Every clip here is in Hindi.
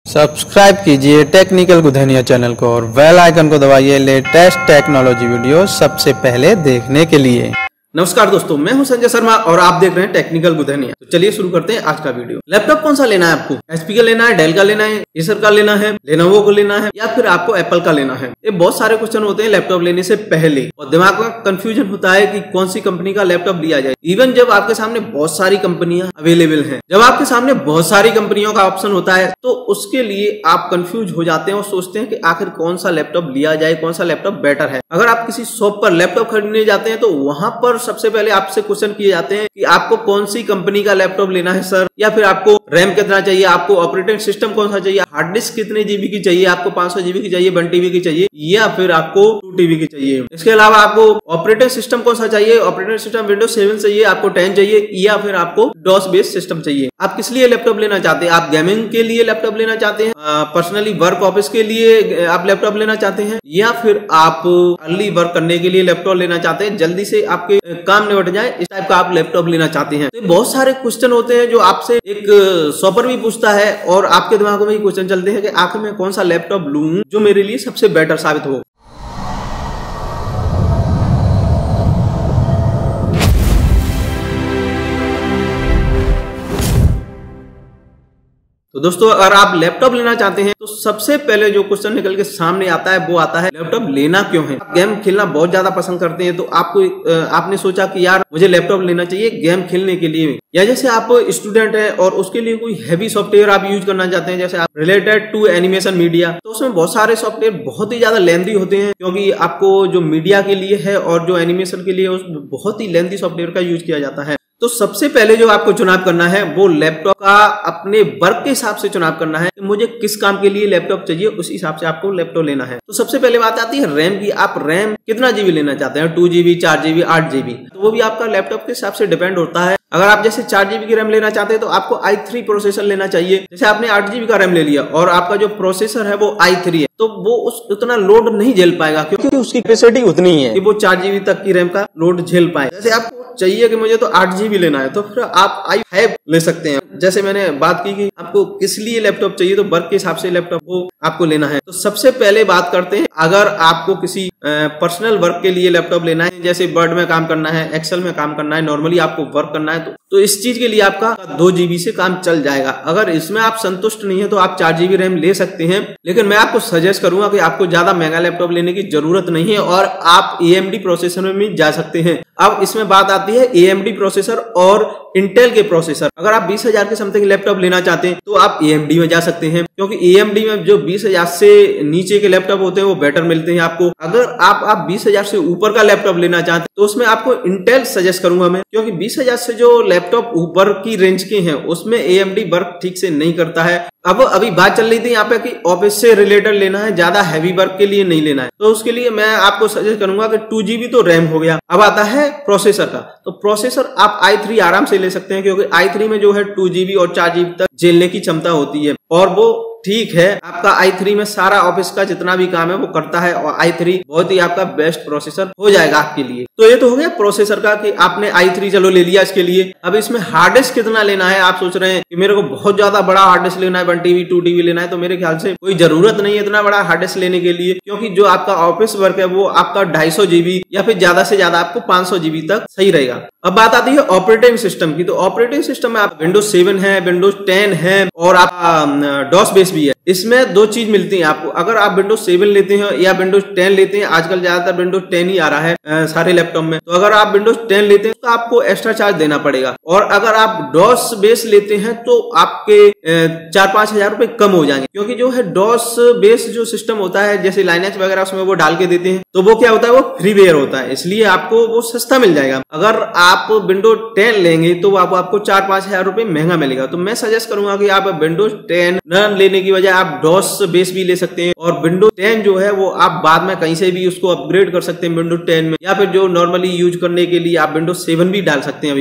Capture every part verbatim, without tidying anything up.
सब्सक्राइब कीजिए टेक्निकल गुधनिया चैनल को और बेल आइकन को दबाइए लेटेस्ट टेक्नोलॉजी वीडियो सबसे पहले देखने के लिए। नमस्कार दोस्तों, मैं हूं संजय शर्मा और आप देख रहे हैं टेक्निकल गुधनिया। तो चलिए शुरू करते हैं आज का वीडियो। लैपटॉप कौन सा लेना है आपको? एचपी का लेना है, डेल का लेना है, एसर का लेना है, लेनोवो को लेना है या फिर आपको एप्पल का लेना है? ये बहुत सारे क्वेश्चन होते हैं लैपटॉप लेने से पहले और दिमाग में कंफ्यूजन होता है कि कौन सी कंपनी का लैपटॉप लिया जाए। इवन जब आपके सामने बहुत सारी कंपनियां अवेलेबल है, जब आपके सामने बहुत सारी कंपनियों का ऑप्शन होता है तो उसके लिए आप कंफ्यूज हो जाते हैं और सोचते हैं कि आखिर कौन सा लैपटॉप लिया जाए, कौन सा लैपटॉप बेटर है। अगर आप किसी शॉप पर लैपटॉप खरीदने जाते हैं तो वहां पर सबसे पहले आपसे क्वेश्चन किए जाते हैं कि आपको कौन सी कंपनी का लैपटॉप लेना है सर, या फिर आपको रैम कितना चाहिए, आपको ऑपरेटिंग सिस्टम कौन सा चाहिए, हार्ड डिस्क कितने जीबी की चाहिए, आपको पाँच सौ जीबी की चाहिए, वन टीबी की चाहिए या फिर आपको टू टीबी की चाहिए। इसके अलावा आपको ऑपरेटिंग सिस्टम कौन सा चाहिए, ऑपरेटिंग सिस्टम विंडोज सेवन चाहिए, आपको टेन चाहिए या फिर आपको डॉस बेस्ड सिस्टम चाहिए। आप किस लिए लैपटॉप लेना चाहते हैं? आप गेमिंग के लिए लैपटॉप लेना चाहते हैं, पर्सनली वर्क ऑफिस के लिए आप लैपटॉप लेना चाहते हैं, या फिर आप अर्ली वर्क करने के लिए लैपटॉप लेना चाहते हैं, जल्दी से आपके काम निपट जाए इस टाइप का आप लैपटॉप लेना चाहते हैं। तो बहुत सारे क्वेश्चन होते हैं जो आपसे एक शॉपर भी पूछता है और आपके दिमाग में ये क्वेश्चन चलते हैं कि आखिर मैं कौन सा लैपटॉप लूं जो मेरे लिए सबसे बेटर साबित हो। तो दोस्तों, अगर आप लैपटॉप लेना चाहते हैं तो सबसे पहले जो क्वेश्चन निकल के सामने आता है वो आता है लैपटॉप लेना क्यों है। आप गेम खेलना बहुत ज्यादा पसंद करते हैं तो आपको आपने सोचा कि यार मुझे लैपटॉप लेना चाहिए गेम खेलने के लिए, या जैसे आप स्टूडेंट हैं और उसके लिए कोई हैवी सॉफ्टवेयर आप यूज करना चाहते हैं, जैसे आप रिलेटेड टू एनिमेशन मीडिया, तो उसमें बहुत सारे सॉफ्टवेयर बहुत ही ज्यादा लेंथी होते हैं क्योंकि आपको जो मीडिया के लिए है और जो एनिमेशन के लिए उसमें बहुत ही लेंथी सॉफ्टवेयर का यूज किया जाता है। तो सबसे पहले जो आपको चुनाव करना है वो लैपटॉप का अपने वर्क के हिसाब से चुनाव करना है कि मुझे किस काम के लिए लैपटॉप चाहिए, उस हिसाब से आपको लैपटॉप लेना है। तो सबसे पहले बात आती है रैम की। आप रैम कितना जीबी लेना चाहते हैं? टू जीबी, चार जीबी, आठ जीबी, तो वो भी आपका लैपटॉप के हिसाब से डिपेंड होता है। अगर आप जैसे चार जीबी की रैम लेना चाहते हैं तो आपको आई थ्री प्रोसेसर लेना चाहिए। जैसे आपने आठ जीबी का रैम ले लिया और आपका जो प्रोसेसर है वो आई थ्री है तो वो उस उतना लोड नहीं झेल पाएगा क्योंकि उसकी कैपेसिटी उतनी है कि वो चार जीबी तक की रैम का लोड झेल पाए। जैसे आपको चाहिए कि मुझे तो आठ जीबी लेना है तो फिर आप आई फाइव ले सकते हैं। जैसे मैंने बात की कि आपको किस लिए लैपटॉप चाहिए तो वर्क के हिसाब से लैपटॉप को आपको लेना है। तो सबसे पहले बात करते हैं, अगर आपको किसी पर्सनल वर्क के लिए लैपटॉप लेना है, जैसे वर्ड में काम करना है, एक्सेल में काम करना है, नॉर्मली आपको वर्क करना है, तो, तो इस चीज के लिए आपका दो जीबी से काम चल जाएगा। अगर इसमें आप संतुष्ट नहीं है तो आप चार जीबी रैम ले सकते हैं, लेकिन मैं आपको सजेस्ट करूंगा कि आपको ज्यादा महंगा लैपटॉप लेने की जरूरत नहीं है और आप ए एम डी प्रोसेसर में भी जा सकते हैं। अब इसमें बात आती है ए एम डी प्रोसेसर और इंटेल के प्रोसेसर। अगर आप बीस हजार के समथिंग लैपटॉप लेना चाहते हैं तो आप ए एम डी में जा सकते हैं क्योंकि ए एम डी में जो बीस हजार से नीचे के लैपटॉप होते हैं वो बेटर मिलते हैं आपको। अगर आप आप बीस हजार से ऊपर का लैपटॉप लेना चाहते हैं तो उसमें आपको इंटेल सजेस्ट करूंगा मैं, क्योंकि बीस हजार से जो लैपटॉप ऊपर की रेंज के हैं उसमें ए एम डी वर्क ठीक से नहीं करता है। अब अभी बात चल रही थी यहाँ पे कि ऑफिस से रिलेटेड लेना है, ज्यादा हैवी वर्क के लिए नहीं लेना है, तो उसके लिए मैं आपको सजेस्ट करूंगा कि टू जीबी तो रैम हो गया। अब आता है प्रोसेसर का, तो प्रोसेसर आप आई थ्री आराम से ले सकते हैं क्योंकि आई थ्री में जो है टू जीबी और चार जीबी तक झेलने की क्षमता होती है और वो ठीक है। आपका आई थ्री में सारा ऑफिस का जितना भी काम है वो करता है और आई थ्री बहुत ही आपका बेस्ट प्रोसेसर हो जाएगा आपके लिए। तो ये तो हो गया प्रोसेसर का कि आपने आई थ्री चलो ले लिया इसके लिए। अब इसमें हार्ड डिस्क कितना लेना है? आप सोच रहे हैं कि मेरे को बहुत ज्यादा बड़ा हार्ड डिस्क लेना है, वन टीबी टू टीबी लेना है, तो मेरे ख्याल से कोई जरूरत नहीं है इतना बड़ा हार्ड डिस्क लेने के लिए, क्योंकि जो आपका ऑफिस वर्क है वो आपका ढाई सौ जीबी या फिर ज्यादा से ज्यादा आपको पांच सौ जीबी तक सही रहेगा। अब बात आती है ऑपरेटिंग सिस्टम की। तो ऑपरेटिंग सिस्टम में आप विंडोज सेवन है, विंडोज टेन है और आप डॉस बेस भी है। इसमें दो चीज मिलती है आपको। अगर आप विंडोज सेवन लेते हैं या विंडोज टेन लेते हैं, आजकल ज्यादातर विंडोज टेन ही आ रहा है आ, सारे लैपटॉप में, तो अगर आप विंडोज टेन लेते हैं तो आपको एक्स्ट्रा चार्ज देना पड़ेगा। और अगर आप डॉस बेस लेते हैं तो आपके चार पांच हजार रुपए कम हो जाएंगे, क्योंकि जो है डॉस बेस जो सिस्टम होता है जैसे लाइनेक्स वगैरह उसमें वो डाल के देते हैं तो वो क्या होता है, वो फ्रीवेयर होता है, इसलिए आपको वो सस्ता मिल जाएगा। अगर आप विंडोज टेन लेंगे तो आपको आपको चार पांच हजार रुपए महंगा मिलेगा। तो मैं सजेस्ट करूंगा कि आप विंडोज टेन न लेने की बजाय आप डॉस बेस भी ले सकते हैं और विंडोज टेन जो है वो आप बाद में कहीं से भी उसको अपग्रेड कर सकते हैं विंडोज टेन में, या फिर जो नॉर्मली यूज करने के लिए आप विंडोज सेवन भी डाल सकते हैं अभी फिलहाल।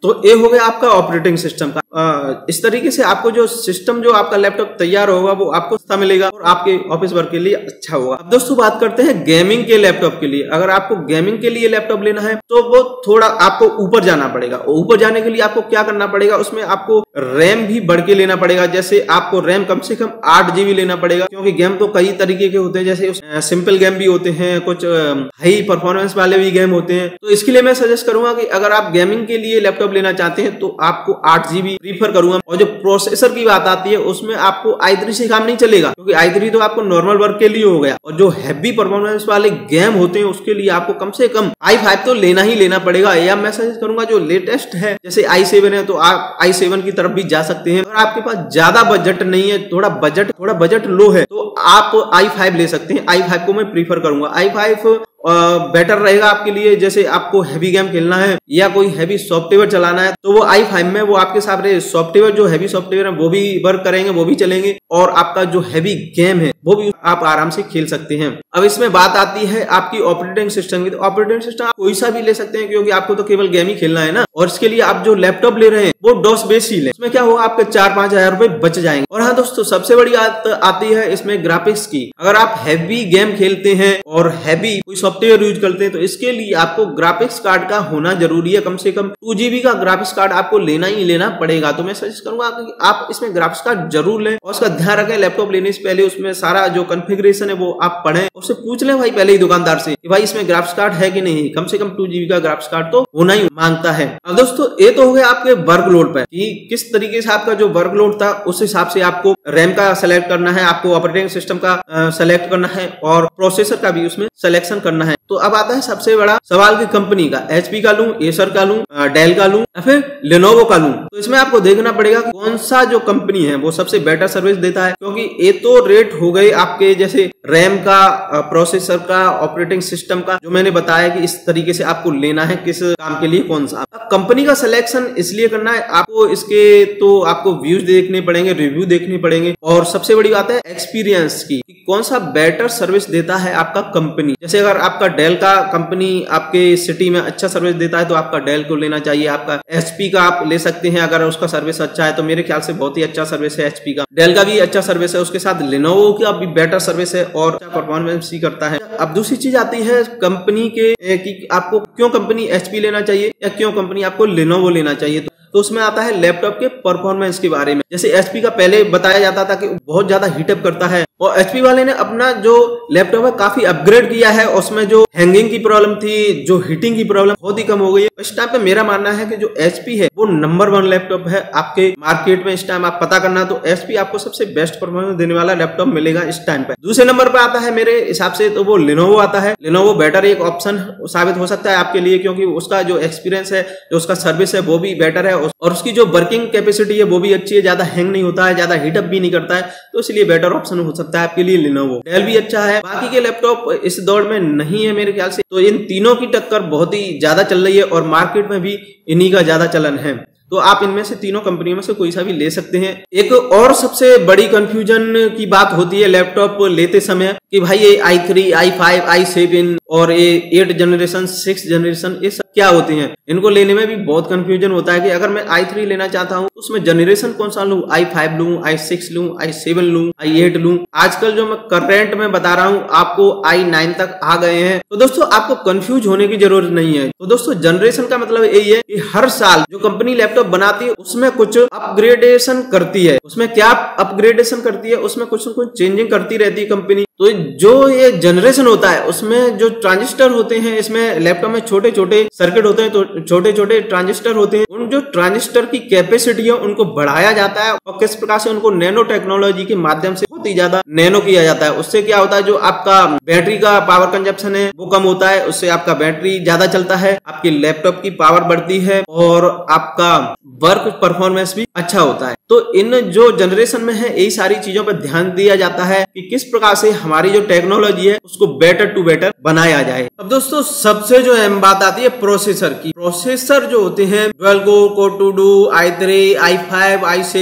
तो ये हो गया आपका ऑपरेटिंग सिस्टम का। आ, इस तरीके से आपको जो सिस्टम जो आपका लैपटॉप तैयार होगा वो आपको सस्ता मिलेगा और आपके ऑफिस वर्क के लिए अच्छा होगा। अब दोस्तों बात करते हैं गेमिंग के लैपटॉप के लिए। अगर आपको गेमिंग के लिए लैपटॉप लेना है तो वो थोड़ा आपको ऊपर जाना पड़ेगा। ऊपर जाने के लिए आपको क्या करना पड़ेगा, उसमें आपको रैम भी बढ़ के लेना पड़ेगा। जैसे आपको रैम कम से कम आठ जीबी लेना पड़ेगा, क्योंकि गेम तो कई तरीके के होते हैं। जैसे सिंपल गेम भी होते हैं, कुछ हाई परफॉर्मेंस वाले भी गेम होते हैं। तो इसके लिए मैं सजेस्ट करूंगा कि अगर आप गेमिंग के लिए लैपटॉप लेना चाहते हैं तो आपको आठ जीबी प्रीफर करूंगा। और जो प्रोसेसर की बात आती है उसमें आपको आई थ्री से काम नहीं चलेगा, क्योंकि आई थ्री तो आपको नॉर्मल वर्क के लिए हो गया। और जो हैवी परफॉर्मेंस वाले गेम होते हैं उसके लिए आपको कम से कम आई फाइव तो लेना ही लेना पड़ेगा। या मैं सजेस्ट करूंगा जो लेटेस्ट है जैसे आई सेवन है तो आप आई सेवन की तरफ भी जा सकते हैं। अगर आपके पास ज्यादा बजट नहीं है, थोड़ा बजट थोड़ा बजट लो है, तो आप आई फाइव ले सकते हैं। आई फाइव को मैं प्रीफर करूंगा। आई फाइव बेटर रहेगा आपके लिए। जैसे आपको हैवी गेम खेलना है या कोई हैवी सॉफ्टवेयर चलाना है तो वो आई फाइव में वो आपके सामने सॉफ्टवेयर जो हैवी सॉफ्टवेयर है वो भी वर्क करेंगे, वो भी चलेंगे, और आपका जो हैवी गेम है वो भी आप आराम से खेल सकते हैं। अब इसमें बात आती है आपकी ऑपरेटिंग सिस्टम की। तो ऑपरेटिंग सिस्टम आप कोई सा भी ले सकते हैं, क्योंकि आपको तो केवल गेम ही खेलना है ना। और इसके लिए आप जो लैपटॉप ले रहे हैं वो डॉस बेस ही लें। इसमें क्या होगा, आपके चार पांच हजार रुपए बच जाएंगे। और हाँ दोस्तों, सबसे बड़ी बात आती है इसमें ग्राफिक्स की। अगर आप हैवी गेम खेलते हैं और हैवी कोई सॉफ्टवेयर यूज करते हैं तो इसके लिए आपको ग्राफिक्स कार्ड का होना जरूरी है। कम से कम टू जीबी का ग्राफिक्स कार्ड आपको लेना ही लेना पड़ेगा। तो मैं सजेस्ट करूंगा कि आप इसमें ग्राफिक्स कार्ड जरूर लें, और उसका ध्यान रखें लैपटॉप लेने से पहले उसमें सारा जो कॉन्फ़िगरेशन है वो आप पढ़ें। उससे पूछ लें भाई पहले ही दुकानदार से कि भाई इसमें ग्राफिक्स कार्ड है कि नहीं। कम से कम टू जीबी का ग्राफिक्स कार्ड तो होना ही मांगता है। अब दोस्तों ये तो हो गया आपके वर्कलोड पर कि किस तरीके से आपका जो वर्कलोड था उस हिसाब से आपको रैम का सेलेक्ट करना है, आपको ऑपरेटिंग सिस्टम का सेलेक्ट करना है, और प्रोसेसर का भी उसमें सिलेक्शन करना है। तो अब आता है सबसे बड़ा सवाल की कंपनी का, एचपी का लूं, एसर का लूं, डेल का लूं या फिर लेनोवो का लूं। तो इसमें आपको देखना पड़ेगा कौन सा जो कंपनी है वो सबसे बेटर सर्विस देता है, क्योंकि ये तो रेट हो गए आपके जैसे रैम का, प्रोसेसर का, ऑपरेटिंग सिस्टम का, जो मैंने बताया कि इस तरीके से आपको लेना है किस काम के लिए कौन सा। कंपनी का सिलेक्शन इसलिए करना है आपको, इसके तो आपको व्यूज देखने पड़ेंगे, रिव्यू देखने पड़ेंगे, और सबसे बड़ी बात है एक्सपीरियंस की कि कौन सा बेटर सर्विस देता है आपका कंपनी। जैसे अगर आपका डेल का कंपनी आपके सिटी में अच्छा सर्विस देता है तो आपका डेल को लेना चाहिए। आपका एचपी का आप ले सकते हैं, अगर उसका सर्विस अच्छा है तो मेरे ख्याल से बहुत ही अच्छा सर्विस है एचपी का। डेल का भी अच्छा सर्विस है, उसके साथ लेनोवो का भी बेटर सर्विस है और अच्छा परफॉर्मेंस ही करता है। अब दूसरी चीज आती है कंपनी के कि आपको क्यों कंपनी एचपी लेना चाहिए या क्यों कंपनी आपको लेनोवो लेना चाहिए। तो उसमें आता है लैपटॉप के परफॉर्मेंस के बारे में। जैसे एचपी का पहले बताया जाता था कि बहुत ज्यादा हीटअप करता है, और एचपी वाले ने अपना जो लैपटॉप है काफी अपग्रेड किया है। उसमें जो हैंगिंग की प्रॉब्लम थी, जो हीटिंग की प्रॉब्लम बहुत ही कम हो गई है। इस टाइम पे मेरा मानना है कि जो एचपी है वो नंबर वन लैपटॉप है आपके मार्केट में। इस टाइम आप पता करना तो एचपी आपको सबसे बेस्ट परफॉर्मेंस देने वाला लैपटॉप मिलेगा इस टाइम पे। दूसरे नंबर पे आता है मेरे हिसाब से तो वो लेनोवो आता है। लेनोवो बेटर एक ऑप्शन साबित हो सकता है आपके लिए, क्योंकि उसका जो एक्सपीरियंस है, जो उसका सर्विस है वो भी बेटर है, और उसकी जो वर्किंग कैपेसिटी है वो भी अच्छी है, ज्यादा हैंग नहीं होता है, ज्यादा हीटअप भी नहीं करता है। तो इसलिए बेटर ऑप्शन हो सकता है आपके लिए लेनोवो। डेल भी अच्छा है, बाकी के लैपटॉप इस दौर में नहीं है मेरे ख्याल से। तो इन तीनों की टक्कर बहुत ही ज्यादा चल रही है और मार्केट में भी इन्हीं का ज्यादा चलन है। तो आप इनमें से तीनों कंपनियों में से कोई सा भी ले सकते हैं। एक और सबसे बड़ी कंफ्यूजन की बात होती है लैपटॉप लेते समय कि भाई ये I three, I five, I seven और ये एट जनरेशन, सिक्स जनरेशन, ये सब क्या होते हैं। इनको लेने में भी बहुत कंफ्यूजन होता है कि अगर मैं आई थ्री लेना चाहता हूँ उसमें जनरेशन कौन सा लूं, आई फाइव लूं, आई सिक्स लूं, आई सेवन लूं, आई एट लूं। आजकल जो मैं करंट में बता रहा हूँ आपको आई नाइन तक आ गए हैं। तो दोस्तों आपको कंफ्यूज होने की जरूरत नहीं है। तो दोस्तों जनरेशन का मतलब यही है कि हर साल जो कंपनी लैपटॉप बनाती है उसमें कुछ अपग्रेडेशन करती है। उसमें क्या अपग्रेडेशन करती है, उसमें कुछ न कुछ चेंजिंग करती रहती है कंपनी। तो जो ये जनरेशन होता है उसमें जो ट्रांजिस्टर होते हैं, इसमें लैपटॉप में छोटे छोटे सर्किट होते हैं, तो छोटे छोटे ट्रांजिस्टर होते हैं। उन जो ट्रांजिस्टर की कैपेसिटी है उनको बढ़ाया जाता है, और किस प्रकार से उनको नैनो टेक्नोलॉजी के माध्यम से बहुत ही ज्यादा नैनो किया जाता है। उससे क्या होता है, जो आपका बैटरी का पावर कंजप्शन है वो कम होता है, उससे आपका बैटरी ज्यादा चलता है, आपकी लैपटॉप की पावर बढ़ती है और आपका वर्क परफॉर्मेंस भी अच्छा होता है। तो इन जो जनरेशन में है यही सारी चीजों पर ध्यान दिया जाता है कि किस प्रकार से हमारी जो टेक्नोलॉजी है उसको बेटर टू बेटर बनाया जाए। अब दोस्तों सबसे जो अहम बात आती है प्रोसेसर की। प्रोसेसर जो होते हैं dual core, core two duo, I three, I five, I seven,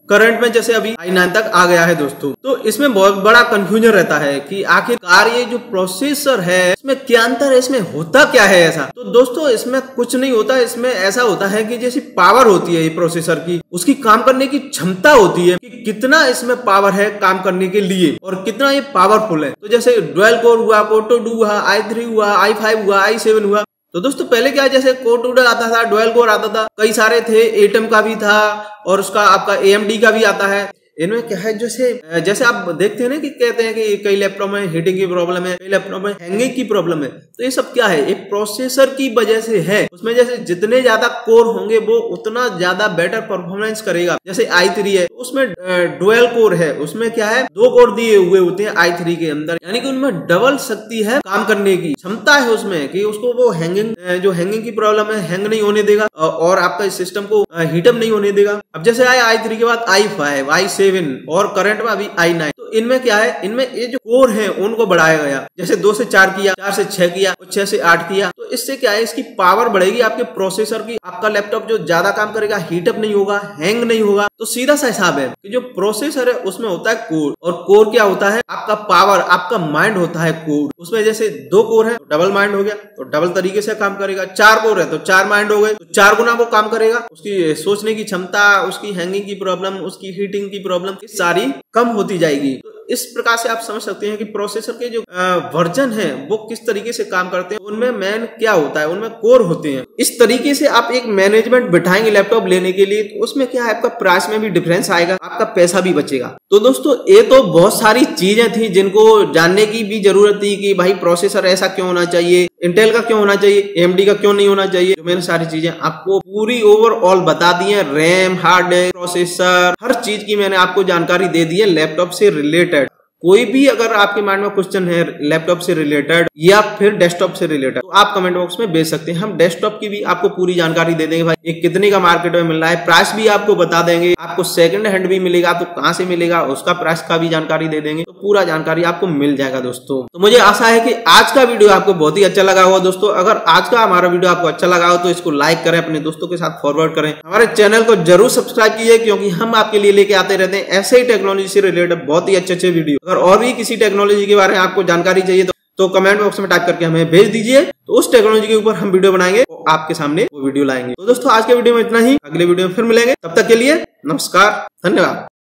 current में जैसे अभी आई नाइन तक आ गया है दोस्तों। तो इसमें बहुत बड़ा कंफ्यूजन रहता है कि आखिरकार ये जो प्रोसेसर है इसमें क्या अंतर है, इसमें होता क्या है ऐसा। तो दोस्तों इसमें कुछ नहीं होता, इसमें ऐसा होता है कि जैसी पावर होती है ये प्रोसेसर की, उसकी काम करने की क्षमता होती है कि कितना इसमें पावर है काम करने के लिए और कितना ये पावरफुल है। तो जैसे डुअल कोर हुआ, कोर टू हुआ, आई थ्री हुआ, आई फाइव हुआ, आई सेवन हुआ। तो दोस्तों पहले क्या है, जैसे कोर टू आता था, डुअल कोर आता था, कई सारे थे, एटम का भी था और उसका आपका ए एम डी का भी आता है। इनमें क्या है, जैसे जैसे आप देखते हैं ना कि कहते हैं कि कई लैपटॉप में हीटिंग की प्रॉब्लम है, कई लैपटॉप में हैंगिंग की प्रॉब्लम है। तो ये सब क्या है, एक प्रोसेसर की वजह से है। उसमें जैसे जितने ज्यादा कोर होंगे वो उतना ज्यादा बेटर परफॉर्मेंस करेगा। जैसे आई थ्री है, उसमें डुअल कोर है, उसमें क्या है, दो कोर दिए हुए होते हैं आई थ्री के अंदर, यानी कि उनमें डबल शक्ति है, काम करने की क्षमता है उसमें कि उसको वो हैंगिंग जो हैंगिंग की प्रॉब्लम है हैंग नहीं होने देगा और आपका इस सिस्टम को हीटअप नहीं होने देगा। अब जैसे आए आई थ्री के बाद आई फाइव, आई सेवन और करंट में अभी आई नाइन। तो इनमें क्या है, इनमें ये जो कोर है उनको बढ़ाया गया, जैसे दो से चार किया, चार से छह किया और छह से आठ किया। तो इससे क्या है, इसकी पावर बढ़ेगी आपके प्रोसेसर की, आपका लैपटॉप जो ज्यादा काम करेगा, हीटअप नहीं होगा, हैंग नहीं होगा। तो सीधा सा हिसाब है कि जो प्रोसेसर है उसमें होता है कोर, और कोर क्या होता है, आपका पावर, आपका माइंड होता है कोर। उसमें जैसे दो कोर है तो डबल माइंड हो गया, तो डबल तरीके से काम करेगा। चार कोर है तो चार माइंड हो गए, तो चार गुना वो काम करेगा। उसकी सोचने की क्षमता, उसकी हैंगिंग की प्रॉब्लम, उसकी हीटिंग की प्रॉब्लम सारी कम होती जाएगी। तो इस प्रकार से आप समझ सकते हैं कि प्रोसेसर के जो वर्जन है वो किस तरीके से काम करते हैं, उनमें मेन क्या होता है, उनमें कोर होते हैं। इस तरीके से आप एक मैनेजमेंट बिठाएंगे लैपटॉप लेने के लिए, तो उसमें क्या है, आपका प्राइस में भी डिफरेंस आएगा, आपका पैसा भी बचेगा। तो दोस्तों ये तो बहुत सारी चीजें थी जिनको जानने की भी जरूरत थी कि भाई प्रोसेसर ऐसा क्यों होना चाहिए, इंटेल का क्यों होना चाहिए, ए एम डी का क्यों नहीं होना चाहिए। जो मैंने सारी चीजें आपको पूरी ओवरऑल बता दी है, रैम, हार्ड डिस्क, प्रोसेसर, हर चीज की मैंने आपको जानकारी दे दी है लैपटॉप से रिलेटेड। कोई भी अगर आपके माइंड में क्वेश्चन है लैपटॉप से रिलेटेड या फिर डेस्कटॉप से रिलेटेड, तो आप कमेंट बॉक्स में भेज सकते हैं। हम डेस्कटॉप की भी आपको पूरी जानकारी दे देंगे, भाई ये कितने का मार्केट में मिल रहा है, प्राइस भी आपको बता देंगे। आपको सेकंड हैंड भी मिलेगा तो कहां से मिलेगा, उसका प्राइस का भी जानकारी दे देंगे। तो पूरा जानकारी आपको मिल जाएगा दोस्तों। तो मुझे आशा है कि आज का वीडियो आपको बहुत ही अच्छा लगा होगा दोस्तों। अगर आज का हमारा वीडियो आपको अच्छा लगा हो तो इसको लाइक करें, अपने दोस्तों के साथ फॉरवर्ड करें, हमारे चैनल को जरूर सब्सक्राइब कीजिए, क्योंकि हम आपके लिए लेके आते रहते हैं ऐसे ही टेक्नोलॉजी से रिलेटेड बहुत ही अच्छे अच्छे वीडियो। अगर और भी किसी टेक्नोलॉजी के बारे में आपको जानकारी चाहिए तो, तो कमेंट बॉक्स में टाइप करके हमें भेज दीजिए, तो उस टेक्नोलॉजी के ऊपर हम वीडियो बनाएंगे और आपके सामने वो वीडियो लाएंगे। तो दोस्तों आज के वीडियो में इतना ही, अगले वीडियो में फिर मिलेंगे, तब तक के लिए नमस्कार, धन्यवाद।